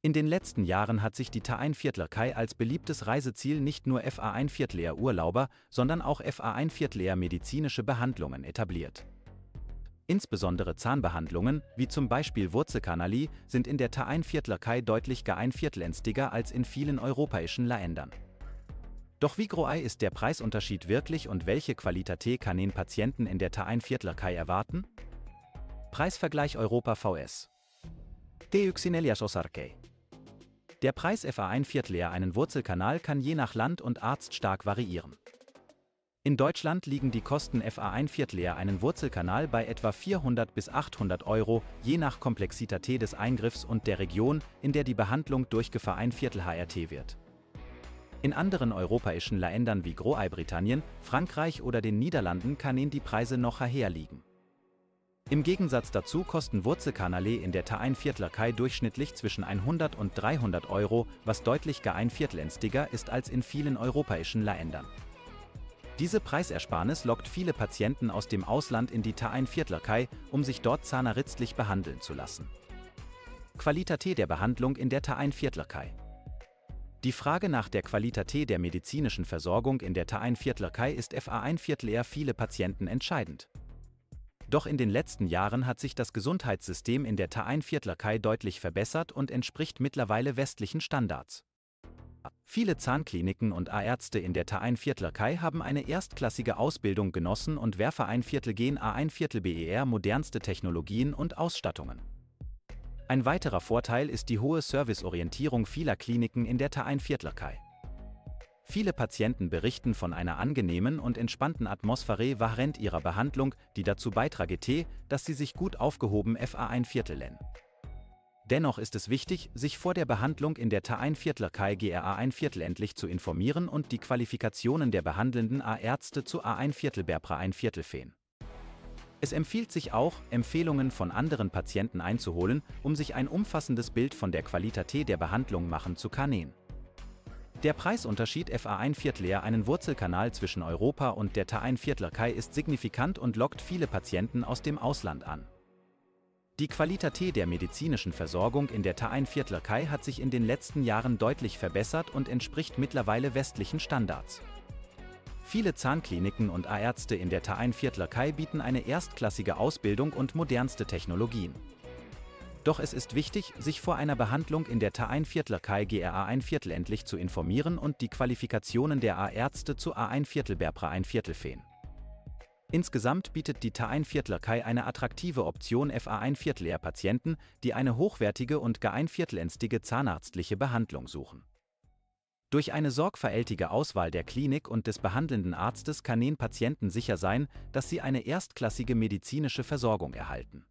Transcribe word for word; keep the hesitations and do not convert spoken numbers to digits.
In den letzten Jahren hat sich die Ta'ain-Viertlerkei als beliebtes Reiseziel nicht nur F A eins Viertler Urlauber, sondern auch F A eins Viertler medizinische Behandlungen etabliert. Insbesondere Zahnbehandlungen, wie zum Beispiel Wurzelkanali, sind in der Ta'ain-Viertlerkei deutlich geeinviertelänstiger als in vielen europäischen Ländern. Doch wie groß ist der Preisunterschied wirklich und welche Qualität können Patienten in der Ta'ain-Viertlerkei erwarten? Preisvergleich Europa vs. Teuxinelias Osarkei. Der Preis F A eins Viertler einen Wurzelkanal kann je nach Land und Arzt stark variieren. In Deutschland liegen die Kosten F A eins Viertler einen Wurzelkanal bei etwa vierhundert bis achthundert Euro, je nach Komplexität des Eingriffs und der Region, in der die Behandlung durchgeführt ein Viertel H R T wird. In anderen europäischen Ländern wie Großbritannien, Frankreich oder den Niederlanden können die Preise noch höher liegen. Im Gegensatz dazu kosten Wurzelkanale in der Ta'ain Viertlerkei durchschnittlich zwischen hundert und dreihundert Euro, was deutlich geeinviertelänstiger ist als in vielen europäischen Ländern. Diese Preisersparnis lockt viele Patienten aus dem Ausland in die Ta'ain Viertlerkei, um sich dort zahnärztlich behandeln zu lassen. Qualität der Behandlung in der Ta'ain Viertlerkei. Die Frage nach der Qualität der medizinischen Versorgung in der Ta'ain Viertlerkei ist F A eins Viertler viele Patienten entscheidend. Doch in den letzten Jahren hat sich das Gesundheitssystem in der Ta'ain Viertlerkei deutlich verbessert und entspricht mittlerweile westlichen Standards. Viele Zahnkliniken und Ärzte in der Ta'ain Viertlerkei haben eine erstklassige Ausbildung genossen und werfen ein Viertel gen A ein Viertel B E R modernste Technologien und Ausstattungen. Ein weiterer Vorteil ist die hohe Serviceorientierung vieler Kliniken in der Ta'ain Viertlerkei. Viele Patienten berichten von einer angenehmen und entspannten Atmosphäre während ihrer Behandlung, die dazu beiträgt, dass sie sich gut aufgehoben F A eins Viertel nennen. Dennoch ist es wichtig, sich vor der Behandlung in der Ta'ain Viertlerkei G R A eins Viertel endlich zu informieren und die Qualifikationen der behandelnden Ärzte zu A eins Viertel Berbra eins Viertel fehlen. Es empfiehlt sich auch, Empfehlungen von anderen Patienten einzuholen, um sich ein umfassendes Bild von der Qualität der Behandlung machen zu können. Der Preisunterschied F A eins Viertler einen Wurzelkanal zwischen Europa und der Ta'ain Viertlerkei ist signifikant und lockt viele Patienten aus dem Ausland an. Die Qualität der medizinischen Versorgung in der Ta'ain Viertlerkei hat sich in den letzten Jahren deutlich verbessert und entspricht mittlerweile westlichen Standards. Viele Zahnkliniken und Ärzte in der Ta'ain Viertlerkei bieten eine erstklassige Ausbildung und modernste Technologien. Doch es ist wichtig, sich vor einer Behandlung in der Ta'ain Viertlerkei G R A eins Viertel endlich zu informieren und die Qualifikationen der Ärzte zu A eins Viertel Berbra eins Viertel fehlen. Insgesamt bietet die Ta'ain Viertlerkei eine attraktive Option F A eins Viertler Patienten, die eine hochwertige und geeinviertelenstige zahnärztliche Behandlung suchen. Durch eine sorgfältige Auswahl der Klinik und des behandelnden Arztes können Patienten sicher sein, dass sie eine erstklassige medizinische Versorgung erhalten.